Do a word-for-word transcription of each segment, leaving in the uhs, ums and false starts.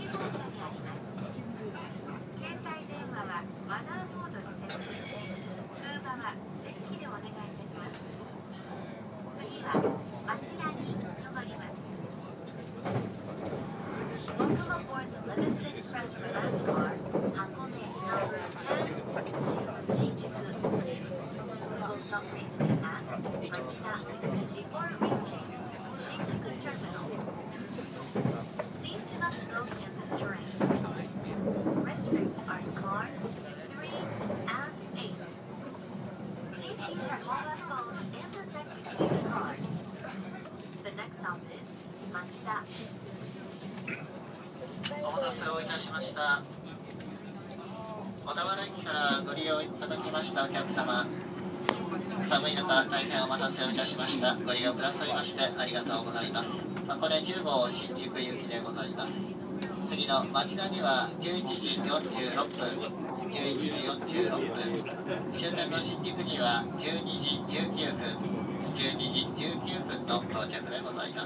お待たせをいたしました。小田原駅からご利用いただきましたお客様、寒い中大変お待たせをいたしました。ご利用くださいましてありがとうございます。箱根じゅう号新宿行きでございます。次の町田にはじゅういちじよんじゅうろっぷん、じゅういちじよんじゅうろっぷん、終点の新宿にはじゅうにじじゅうきゅうふん、じゅうにじじゅうきゅうふんの到着でございます。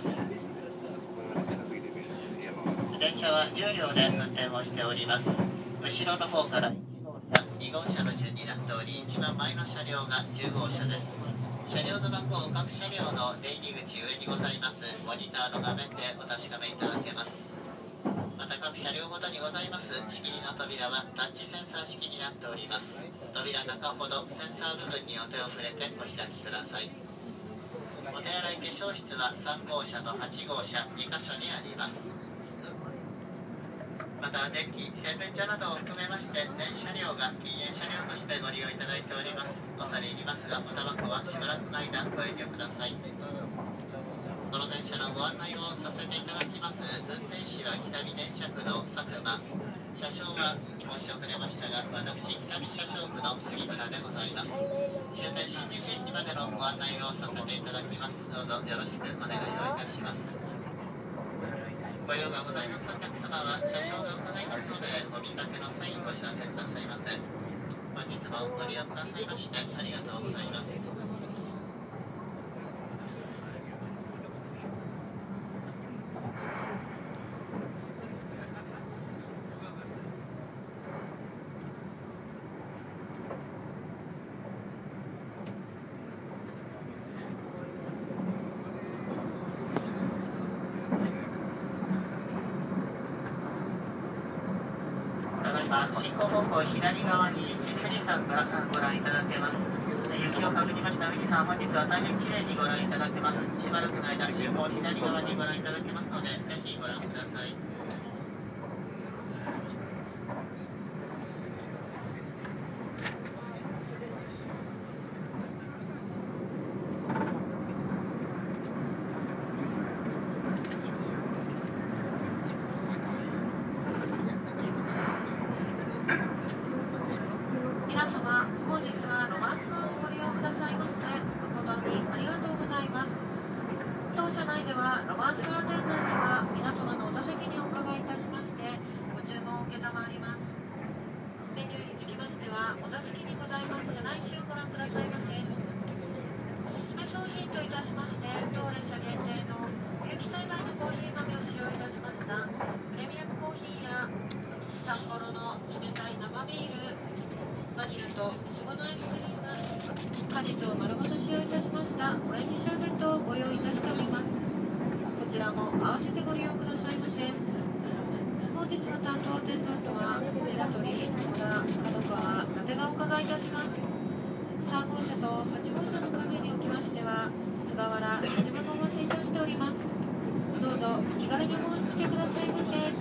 電車はじゅう両で運転をしております。後ろの方からいち号車、に号車の順になっており、一番前の車両がじゅう号車です。車両の番号、各車両の出入り口上にございますモニターの画面でお確かめいただけます。また各車両ごとにございます仕切りの扉はタッチセンサー式になっております。扉中ほどセンサー部分にお手を触れてお開きください。お手洗い化粧室はさん号車とはち号車にかしょにあります。また電気、洗面所などを含めまして全車両が禁煙車両としてご利用いただいております。恐れ入りますがおタバコはしばらくの間ご遠慮ください。この電車のご案内をさせていただきます。運転士は北見電車区の佐久間、車掌は申し遅れましたが私北見車掌区の杉村でございます。終点新宿駅までのご案内をさせていただきます。どうぞよろしくお願いをいたします。ご用がございますお客様は車掌が伺いますのでお見かけの際にお知らせくださいませ。本日もご利用くださいましてありがとうございます。進行方向左側に富士山がご覧いただけます。雪をかぶりました富士山、本日は大変きれいにご覧いただけます。しばらくの間進行左側にご覧いただけますのでぜひご覧ください。 皆様、本日はロマンスカーをご利用くださいまして誠にありがとうございます。当車内ではロマンスカー店内では皆様のお座席にお伺いいたしましてご注文を承ります。メニューにつきましてはお座席にございます車内紙をご覧くださいませ。おすすめ商品といたしまして当列車限定の有機栽培のコーヒー豆を使用いたしましたプレミアムコーヒーや札幌の冷たい生ビール、バニラといちごのアイスクリーム、果実を丸ごと使用いたしましたオレンジシャーベットをご用意いたしております。こちらも合わせてご利用くださいませ。本日の担当アテンダントは白鳥、小田、角川、伊達がお伺いいたします。さん号車とはち号車の影におきましては菅原、矢島がお待ちいたしております。どうぞお気軽にお申し付けくださいませ。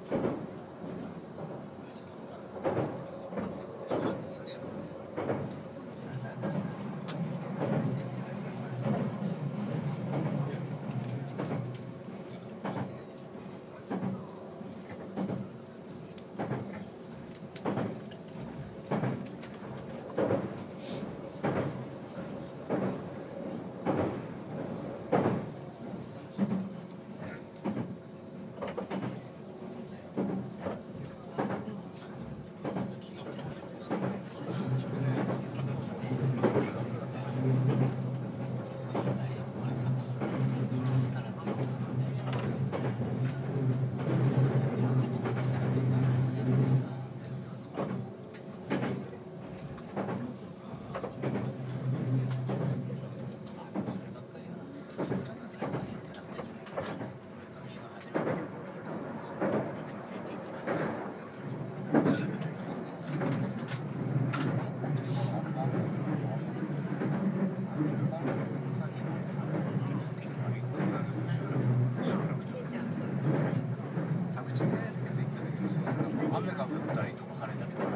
雨が降ったりとか晴れたりとか